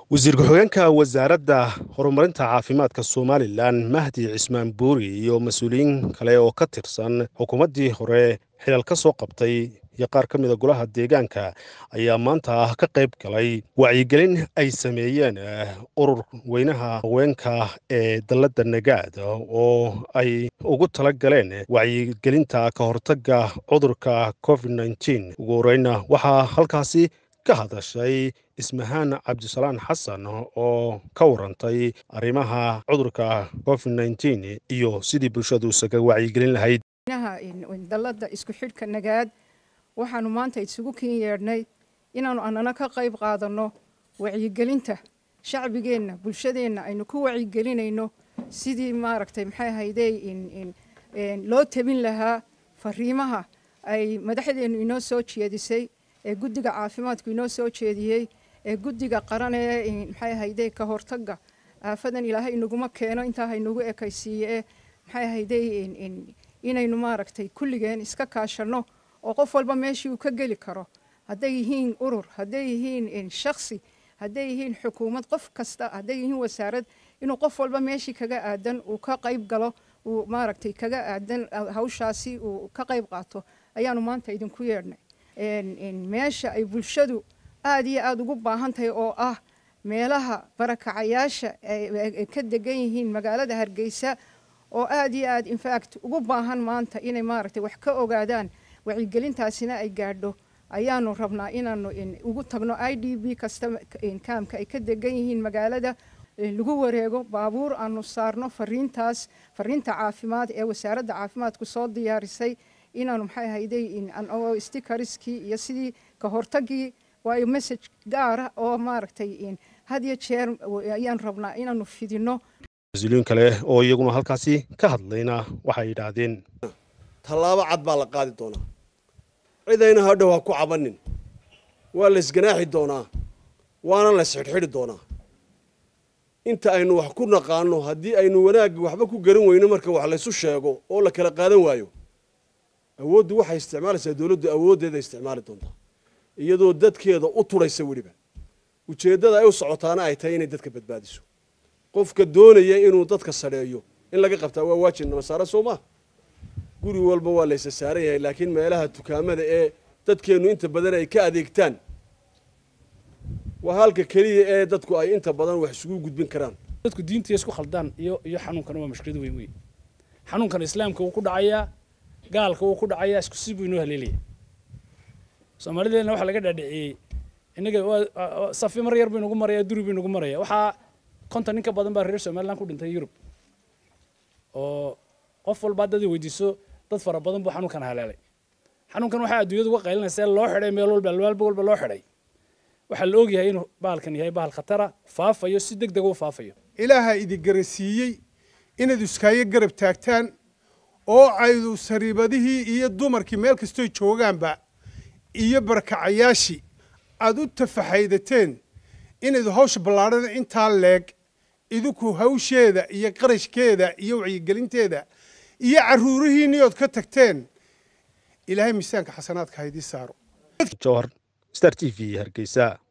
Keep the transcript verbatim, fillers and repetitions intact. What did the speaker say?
wasiir ku-xigeenka wasaaradda horumarinta caafimaadka Somaliland Mahdi Cismaan Buuri iyo mas'uuliyiin kale oo ka tirsan xukuumaddii hore xilal ka soo qabtay iyo qaar ka mid ah golaha deegaanka ayaa maanta ka qayb galay wacyigelin ay sameeyeen urur weynaha haweenka ee dalladda Nagaad oo ay ugu tala galeen wacyigelinta ka hortagga cudurka covid nineteen. ugu horeyna waxaa halkaasi ka hadashay ismahaan cabdisalaan xasan oo ka warantay arrimaha cudurka covid nineteen iyo sidii bulshadu isaga wacyigelin lahayd. dalladda isku xidhka Nagaad waxaanu maanta isugu kin yeernay inaanu annana ka qayb qaadano wacyigelinta shacbigeenna bulshadeena aynu ku wacyigelinayno sidii maaragtay maxay hayday in in loo tabin lahaa fariimaha ay madaxdeenu inoo soo jeedisay ee guddiga caafimaadku inoo soo jeediyay ee guddiga qaran ee maxay hayday ka hortagga aafadan ilaahay inaguma keeno intaa haynugu ekaysiiye maxay hayday in inaynu maaragtay kulligeen iska kaashano oo qof walba meeshii uu ka geli karo hadday yihiin urur hadday yihiin shakhsi hadday yihiin xukuumad qof kasta hadday yihiin wasaarad inuu qof walba meeshii kaga aadan uu ka qayb galo uu maaragtay kaga aadan hawshaasi uu ka qayb qaato ayaanu maanta idinku yeernay meesha ay bulshadu aad iyo aad ugu baahan tahay oo ah meelaha barakacayaasha ay ka degan yihiin magaalada Hargeysa oo aad iyo aad in fact ugu baahan maanta inay maaragtay wax ka ogaadaan wacyigelintaasina ay gaadho ayaanu rabnaa inaanu ugu tagno I D B kasta kaamka ay ka degan yihiin magaalada lagu wareego baabuur aanu saarno fariintaas fariinta caafimaad ee wasaaradda caafimaadku soo diyaarisay inaanu maxay hayday in aan stickerski iyo sidii ka hortagii waa message gaar ah oo maaragtay in had iyo jeer ayaan rabnaa inaanu fidino. mas'uuliyiin kale oo iyaguna halkaasi ka hadlayna waxay yiraahdeen tallaabo cad baa la qaadi doonaa cidayna hadhow ha ku cabanin waa la isganaaxi doonaa waana la isxidhxidhi doonaa inta aynu wax ku naqaano haddii aynu wanaag waxba ku garan weyno marka wax la isu sheego oo la kala qaadan waayo awooddu waxay isticmaalaysaa dawladdu awooddeeda isticmaali doontaa iyadoo dadkeeda u turaysa weliba ujeeddada ay u socotaana ay tahay inay dadka badbaadiso qofka doonaya inuu dadka sareeyo in laga qabtaa waa waajib nasaara Soomaa guri walba waa la isa saaran yahay laakiin meelaha dukaamada ee dadkeenu inta badan ay ka adeegtaan waa halka kaliya ee dadku ay inta badan wax isugu gudbin karaan dadku diinta isku khaldaan iyo iyo xanuunkan waa mushkilad weyn weyn xanuunkan islaamka uu ku dhacaya gaalka uu ku dhacaya isku si buu inoo haleelay Soomaalideena waxa laga dhaadhiciyay inaga safi mar yar buu inagu maraya duri buu inagu maraya waxa konton ninka badan baa reer Soomaaliland ku dhintay Yurub oo qof walba dad weydiiso dad fara badan buu xanuunkan haleelay xanuunkan waxa adduunyadu uga qaylinaysaa loo xidhay meel walba walba walba loo xidhay waxa la og yahay inuu baalkan yahay baal khatara faafayo si degdeg ah u faafayo ilaaha idin garasiiyay inaad iskaaga garab taagtaan oo aydu sariibadihii iyo dumarkii meel kastoo joogaanba iyo barakacayaashii aad u tafaxaydateen inaad hawsha ballaaran intaa leeg idinku hawsheeda iyo qarashkeeda iyo wacyigelinteeda iyo caruurihiinii ood ka tagteen ilaahay miisaanka xasanaadka haydii saaro. Jawhar Star T V Hargeysa.